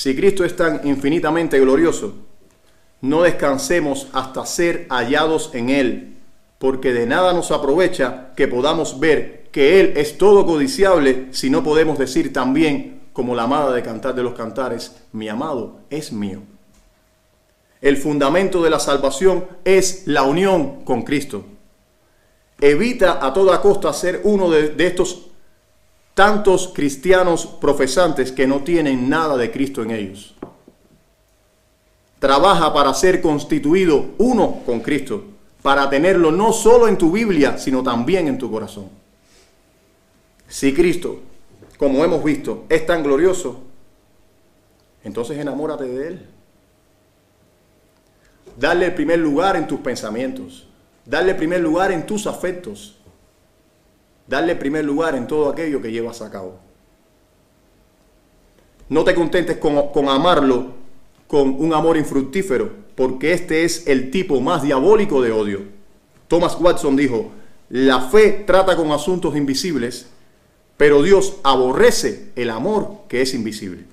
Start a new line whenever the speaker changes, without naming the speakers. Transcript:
Si Cristo es tan infinitamente glorioso, no descansemos hasta ser hallados en Él, porque de nada nos aprovecha que podamos ver que Él es todo codiciable si no podemos decir también, como la amada de Cantar de los Cantares, mi amado es mío. El fundamento de la salvación es la unión con Cristo. Evita a toda costa ser uno de estos tantos cristianos profesantes que no tienen nada de Cristo en ellos. Trabaja para ser constituido uno con Cristo, para tenerlo no solo en tu Biblia, sino también en tu corazón. Si Cristo, como hemos visto, es tan glorioso, entonces enamórate de Él. Dale el primer lugar en tus pensamientos. Dale el primer lugar en tus afectos. Dale el primer lugar en todo aquello que llevas a cabo. No te contentes con amarlo con un amor infructífero, porque este es el tipo más diabólico de odio. Thomas Watson dijo, la fe trata con asuntos invisibles, pero Dios aborrece el amor que es invisible.